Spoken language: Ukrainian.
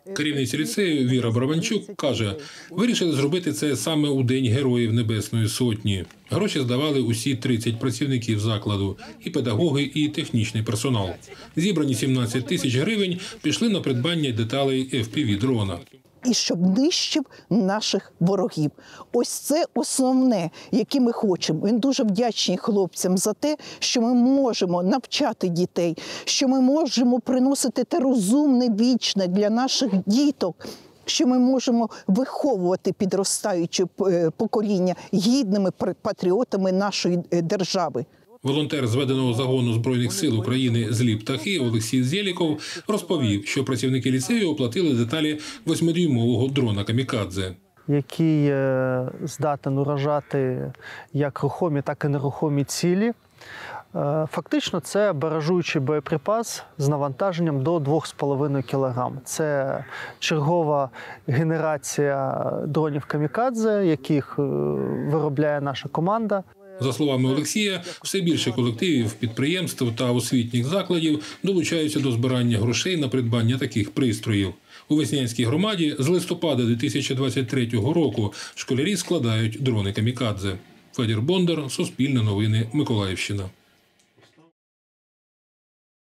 Керівниця ліцею Віра Барабанчук каже, вирішили зробити це саме у День Героїв Небесної Сотні. Гроші здавали усі 30 працівників закладу – і педагоги, і технічний персонал. Зібрані 17 тисяч гривень пішли на придбання деталей FPV-дрона. І щоб нищив наших ворогів. Ось це основне, яке ми хочемо. Він дуже вдячний хлопцям за те, що ми можемо навчати дітей, що ми можемо приносити те розумне, вічне для наших діток, що ми можемо виховувати підростаюче покоління гідними патріотами нашої держави. Волонтер зведеного загону Збройних сил України «Злі птахи» Олексій Зєліков розповів, що працівники ліцею оплатили деталі 8-дюймового дрона «Камікадзе», який здатен уражати як рухомі, так і нерухомі цілі. Фактично це баражуючий боєприпас з навантаженням до 2,5 кг. Це чергова генерація дронів «Камікадзе», яких виробляє наша команда. За словами Олексія, все більше колективів, підприємств та освітніх закладів долучаються до збирання грошей на придбання таких пристроїв. У Веснянській громаді з листопада 2023 року школярі складають дрони «Камікадзе». Федір Бондар, Суспільне новини, Миколаївщина.